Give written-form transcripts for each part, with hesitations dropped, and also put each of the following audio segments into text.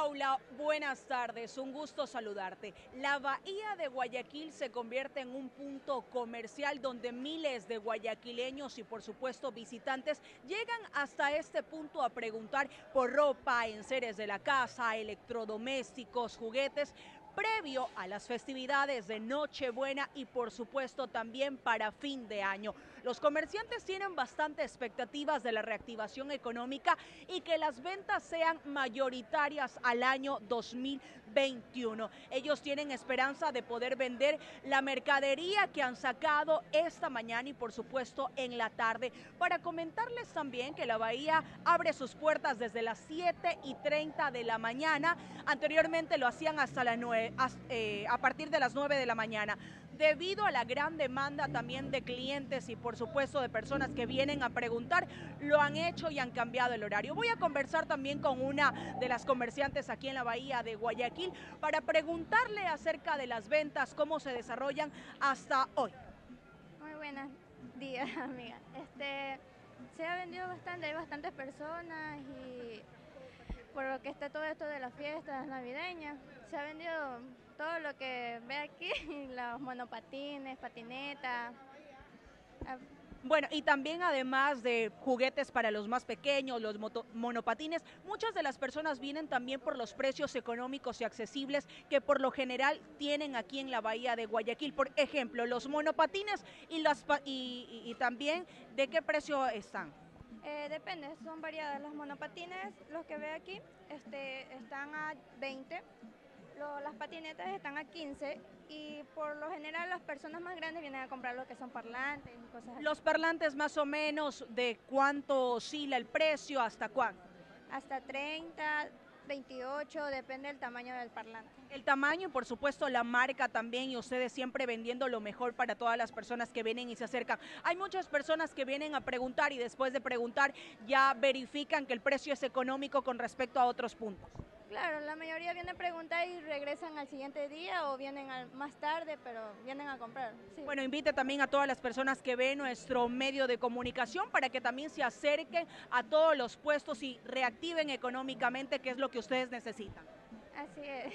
Paula, buenas tardes, un gusto saludarte. La bahía de Guayaquil se convierte en un punto comercial donde miles de guayaquileños y por supuesto visitantes llegan hasta este punto a preguntar por ropa, enseres de la casa, electrodomésticos, juguetes, previo a las festividades de Nochebuena y por supuesto también para fin de año. Los comerciantes tienen bastante expectativas de la reactivación económica y que las ventas sean mayoritarias al año 2021. Ellos tienen esperanza de poder vender la mercadería que han sacado esta mañana y por supuesto en la tarde. Para comentarles también que la bahía abre sus puertas desde las 7:30 de la mañana. Anteriormente lo hacían hasta las 9, a partir de las 9 de la mañana. Debido a la gran demanda también de clientes y por supuesto de personas que vienen a preguntar, lo han hecho y han cambiado el horario. Voy a conversar también con una de las comerciantes aquí en la bahía de Guayaquil para preguntarle acerca de las ventas, cómo se desarrollan hasta hoy. Muy buenos días, amiga. Se ha vendido bastante, hay bastantes personas y por lo que está todo esto de las fiestas navideñas, se ha vendido todo lo que ve aquí, los monopatines, patinetas. ah, Bueno, y también además de juguetes para los más pequeños, los monopatines, muchas de las personas vienen también por los precios económicos y accesibles que por lo general tienen aquí en la bahía de Guayaquil. Por ejemplo, los monopatines y también de qué precio están. Depende, son variadas. Los monopatines, los que ve aquí, están a 20, las patinetas están a 15 y por lo general las personas más grandes vienen a comprar lo que son parlantes y cosas así. Los parlantes más o menos de cuánto oscila el precio, hasta cuánto. Hasta 30, 28, depende del tamaño del parlante. El tamaño y por supuesto la marca también y ustedes siempre vendiendo lo mejor para todas las personas que vienen y se acercan. Hay muchas personas que vienen a preguntar y después de preguntar ya verifican que el precio es económico con respecto a otros puntos. Claro, la mayoría viene a preguntar y regresan al siguiente día o vienen más tarde, pero vienen a comprar. Sí. Bueno, invite también a todas las personas que ven nuestro medio de comunicación para que también se acerquen a todos los puestos y reactiven económicamente, que es lo que ustedes necesitan. Así es.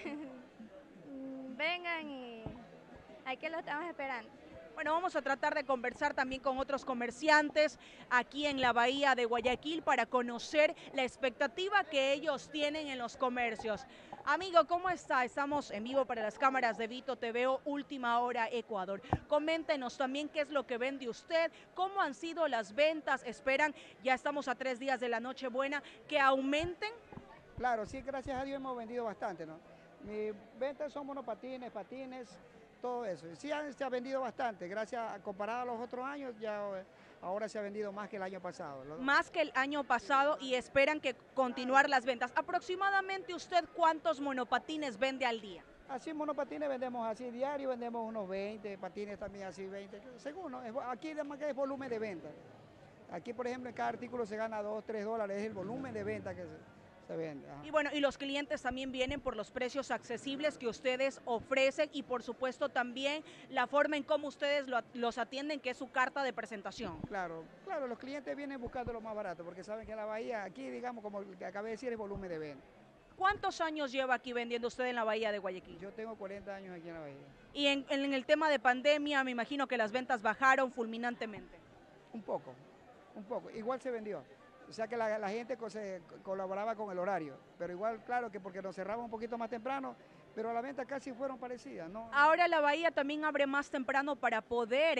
Vengan y aquí lo estamos esperando. Bueno, vamos a tratar de conversar también con otros comerciantes aquí en la bahía de Guayaquil para conocer la expectativa que ellos tienen en los comercios. Amigo, ¿cómo está? Estamos en vivo para las cámaras de Vito TV, Última Hora Ecuador. Coméntenos también qué es lo que vende usted, cómo han sido las ventas, esperan, ya estamos a 3 días de la Nochebuena, que aumenten. Claro, sí, gracias a Dios hemos vendido bastante, ¿no? Mis ventas son monopatines, patines, todo eso. Sí, se ha vendido bastante, gracias, comparado a los otros años, ya ahora se ha vendido más que el año pasado. Más que el año pasado y esperan que continuar las ventas. Aproximadamente usted, ¿cuántos monopatines vende al día? Así monopatines vendemos así diario, vendemos unos 20, patines también así 20, según, ¿no? Aquí además que es volumen de venta. Aquí, por ejemplo, en cada artículo se gana 2, 3 dólares, es el volumen de venta que se vende. Ajá. Y bueno, y los clientes también vienen por los precios accesibles que ustedes ofrecen y por supuesto también la forma en cómo ustedes los atienden, que es su carta de presentación. Claro, claro, los clientes vienen buscando lo más barato porque saben que en la bahía, aquí digamos, como acabé de decir, es volumen de venta. ¿Cuántos años lleva aquí vendiendo usted en la bahía de Guayaquil? Yo tengo 40 años aquí en la bahía. Y en el tema de pandemia, me imagino que las ventas bajaron fulminantemente. Un poco, un poco. Igual se vendió. O sea que la gente se colaboraba con el horario, pero igual, claro que porque nos cerraba un poquito más temprano, pero las ventas casi fueron parecidas, ¿no? Ahora la bahía también abre más temprano para poder,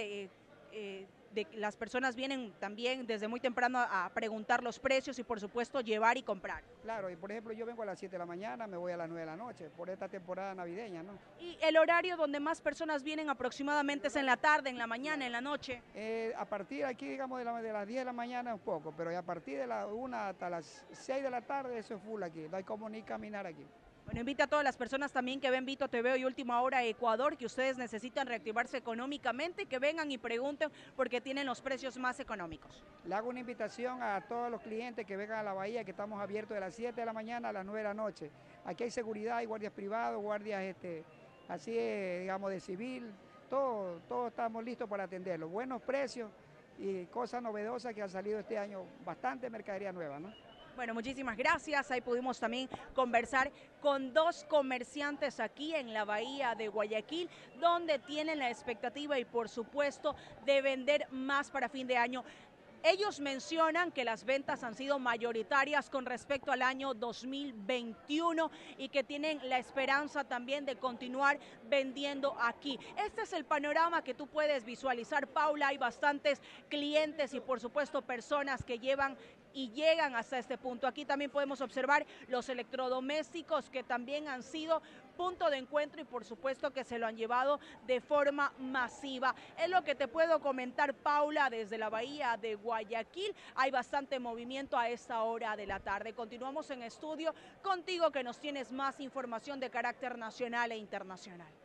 las personas vienen también desde muy temprano a preguntar los precios y por supuesto llevar y comprar. Claro, y por ejemplo yo vengo a las 7 de la mañana, me voy a las 9 de la noche, por esta temporada navideña, ¿no? Y el horario donde más personas vienen aproximadamente es en la tarde, en la mañana, en la noche. A partir aquí, digamos, de las 10 de la mañana un poco, pero a partir de la 1 hasta las 6 de la tarde eso es full aquí, no hay como ni caminar aquí. Bueno, invita a todas las personas también que ven Vito TV y Última Hora Ecuador, que ustedes necesitan reactivarse económicamente, que vengan y pregunten porque tienen los precios más económicos. Le hago una invitación a todos los clientes que vengan a la bahía, que estamos abiertos de las 7 de la mañana a las 9 de la noche. Aquí hay seguridad, hay guardias privados, guardias así, digamos, de civil, todos estamos listos para atenderlo. Buenos precios y cosas novedosas que han salido este año, bastante mercadería nueva, ¿no? Bueno, muchísimas gracias. Ahí pudimos también conversar con dos comerciantes aquí en la bahía de Guayaquil, donde tienen la expectativa y por supuesto de vender más para fin de año. Ellos mencionan que las ventas han sido mayoritarias con respecto al año 2021 y que tienen la esperanza también de continuar vendiendo aquí. Este es el panorama que tú puedes visualizar, Paula. Hay bastantes clientes y por supuesto personas que llevan y llegan hasta este punto. Aquí también podemos observar los electrodomésticos que también han sido punto de encuentro y por supuesto que se lo han llevado de forma masiva. Es lo que te puedo comentar, Paula, desde la bahía de Guayaquil. Hay bastante movimiento a esta hora de la tarde. Continuamos en estudio contigo, que nos tienes más información de carácter nacional e internacional.